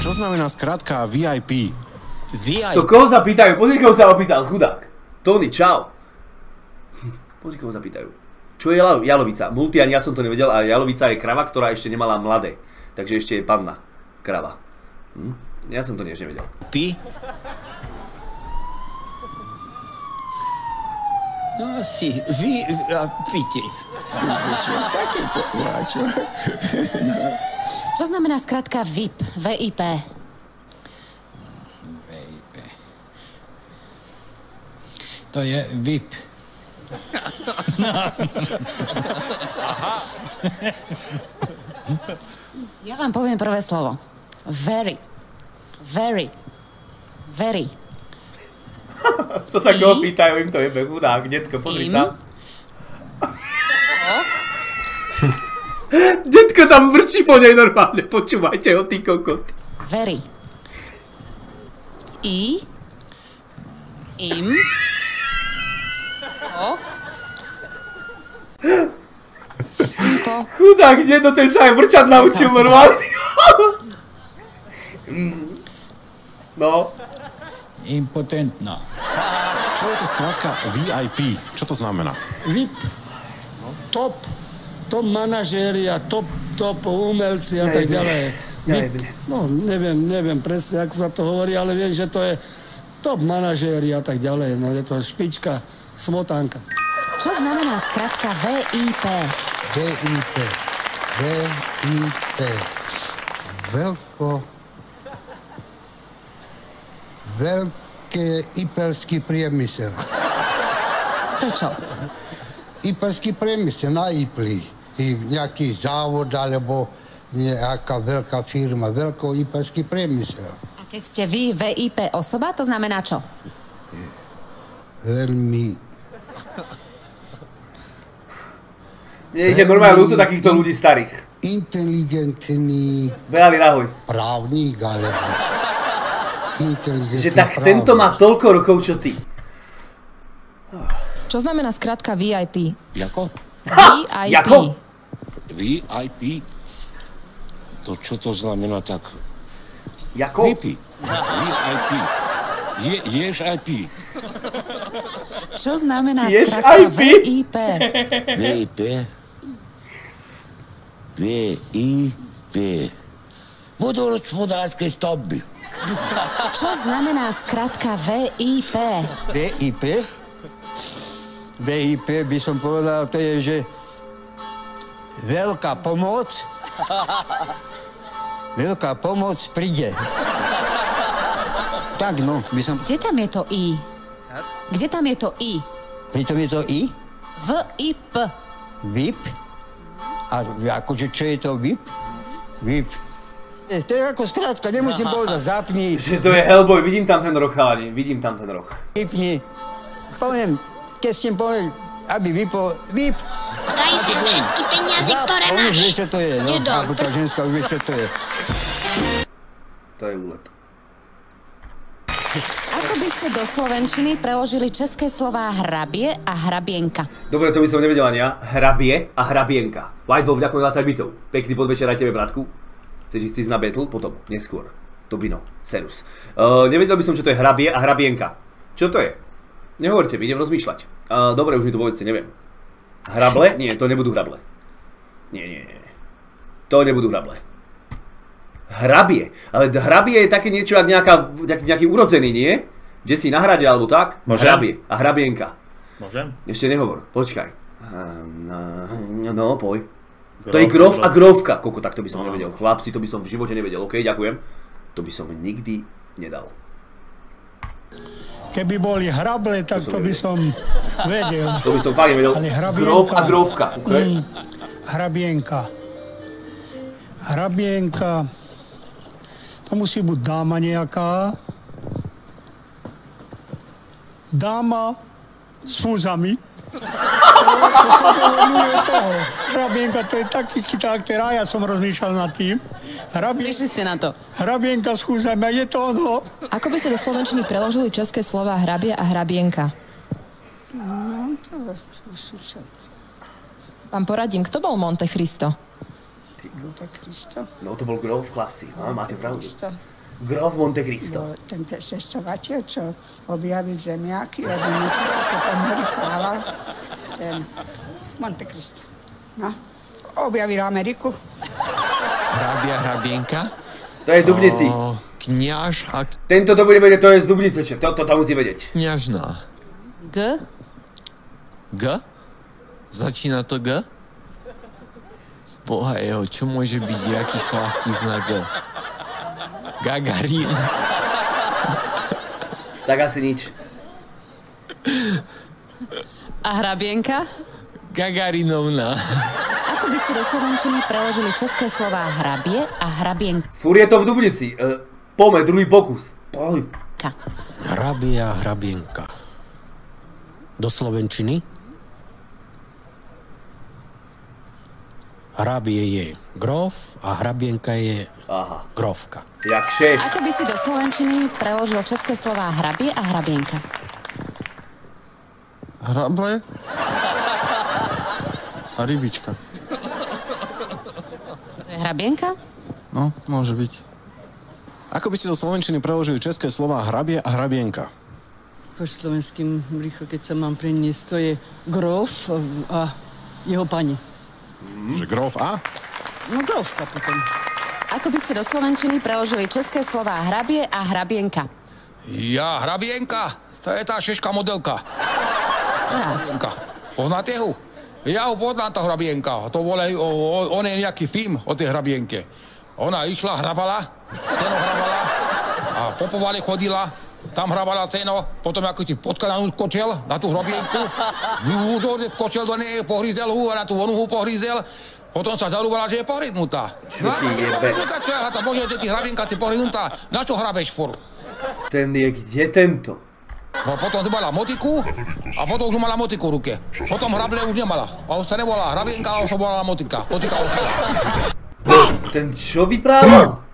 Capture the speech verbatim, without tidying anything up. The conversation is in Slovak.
Čo znamená skrátka vé í pé? vé í pé? To koho sa pýtajú? Pozri, koho sa opýtal, chudák. Tony, čau. Pozri, koho sa pýtajú. Čo je jalovica? Multi, ani ja som to nevedel, ale jalovica je krava, ktorá ešte nemala mladé. Takže ešte je panna. Krava. Hm? Ja som to tiež nevedel. Pí? No si, vy a píte. Čo také čo? Čo znamená skratka vé í pé? vé í pé. vé í pé. To je vé í pé. Ja vám poviem prvé slovo. Very. Very. Very. To sa koho pýtajú, im to jebe, chudák, detko, pozri sa. Detko tam vrčí po nej normálne, počúvajte ho, ty kokot. Very. I. Im. O. Impo. Chudák, dedo, ten sa aj vrčať naučil normálne. No. Impotentná. Čo je to skrátka vé í pé? Čo to znamená? vé í pé. Top. Top manažéri a top, top umelci a tak ďalej. No, neviem, neviem presne, ako sa to hovorí, ale viem, že to je top manažéri a tak ďalej. No, je to špička, smotánka. Čo znamená skratka vé í pé? vé í pé. vé í pé. Veľko... Veľký iperský priemysel. To čo? Iperský priemysel na Ipli. Nejaký závod alebo nejaká veľká firma. Veľký iperský priemysel. A keď ste vy vé í pé osoba, to znamená čo? Veľmi... Nie ide normálne ľúto takýchto ľudí starých. Inteligentný... Behali, ahoj. Právník, alebo... Inteligentný Že tak právník. tento má toľko rokov, čo ty. Čo znamená skratka vé í pé? Jako? vé í pé. Jako? vé í pé? To čo to znamená tak? Jako? vé í pé. vé í pé. Je, ješ í pé. Čo znamená Ješ skratka í pé? vé í pé? vé í pé. vé í pé. Budú hospodárske stavby. Čo znamená skratka vé í pé? vé í pé? vé í pé by som povedal, to je, že veľká pomoc, veľká pomoc príde. Tak no, by som... Kde tam je to I? Kde tam je to I? Pritom je to I? V I P. vé í pé? A akože čo je to vé í pé? vé í pé. E, to je ako skrátka, nemusím povedať, zapni, Že to je Hellboy, vidím tam ten roh, chalani, vidím tam ten roh. vypni. Poviem, keď s tým poviem, aby vypol, vyp. Daj sem všetky peniaze, ktoré On už máš. vie, čo to je, no. Judo. Alebo tá ženská už vie, čo to je. To je úlet. Ako by ste do slovenčiny preložili české slová hrabie a hrabienka? Dobre, to by som nevedel ani ja. Hrabie a hrabienka. White Wolf, ďakujem dvadsať bitov. Pekný podvečer aj tebe, bratku. Chceš ísť na battle? Potom, neskôr. Tobino, Serus. Uh, nevedel by som, čo to je hrabie a hrabienka. Čo to je? Nehovorte mi, idem rozmýšľať. Uh, dobre, už mi to povedzte, neviem. Hrable? Nie, to nebudú hrable. Nie, nie, nie. To nebudú hrable. Hrabie. Ale hrabie je také niečo, ako nejaká, nejaký, nejaký urodzený, nie? Kde si na hrade, alebo tak? Môžem? Hrabie a hrabienka. Môžem? Ešte nehovor, počkaj. No, no, poj. To je grof a grofka. Koko, tak to by som nevedel. Chlapci, to by som v živote nevedel. OK, ďakujem. To by som nikdy nedal. Keby boli hrable, tak to, to by som vedel. To by som fakt nevedel. Grof a grofka. Okay? Mm, hrabienka. Hrabienka. To musí byť dáma nejaká. Dáma s fúzami. Hrabienka, to je taký chyták, ktorá ja som rozmýšľal nad tým. Hrabien... Prišli ste na to. Hrabienka s chúzami, a je to ono. Ako by ste do slovenčiny preložili české slova hrabie a hrabienka? No, to... Vám poradím, kto bol Monte Cristo? Monte Cristo? No to bol grof, chlapci. No, máte pravdu. Grof Monte Cristo. Jo, ten cestovatel, co objavil zemiaky a vynútil, ako po mori plával, ten Monte Cristo. No, objavil Ameriku. Hrabia, hrabienka. To je z Dubnici. O, kňaž a... Tento to bude vedieť, to je z Dubnice, čo? Toto to musí vedieť. Kňažná. G? G? Začína to G? Boha jeho, čo môže byť jaký šlachtic na G? Gagarin. Tak asi nič. A hrabienka? Gagarinovna. Ako by ste do slovenčiny preložili české slová hrabie a hrabienka? Fúr je to v Dubnici. E, pome, druhý pokus. Poj. Hrabia, hrabienka. Do slovenčiny? Hrabie je grof a hrabienka je Aha. grofka. Jak šéf. Ako by si do slovenčiny preložil české slová hrabie a hrabienka? Hrable a rybička. To je hrabienka? No, môže byť. Ako by ste do slovenčiny preložili české slová hrabie a hrabienka? Po slovenským rýchlo, keď sa mám preniesť, to je grof a jeho pani. Že grof a? No grofka potom. Ako by ste do slovenčiny preložili české slová hrabie a hrabienka? Ja, hrabienka, to je tá šeška modelka. Hrabienka. Poznáte ho? Ja ho poznám, tá hrabienka. To volajú, on je nejaký film o tej hrabienke. Ona išla, hrabala, seno hrabala a po povale chodila, tam hrabala seno, potom ako ti potka na skočil, na tú hrabienku, skočil do nej, pohryzel ho a na tú onu ho pohryzel, potom sa zarúbala, že je pohryznutá. No a tak je pohryznutá, čo je hata, bože, že ti hrabienka si pohryznutá, na čo hrabeš furt? Ten je kde tento? No potom si mala motiku a potom už mala motiku v ruke. Potom hrable už nemala. A už sa nevolala hrabienka, ale už sa volala motika. Motika už mala. Ten čo vyprával?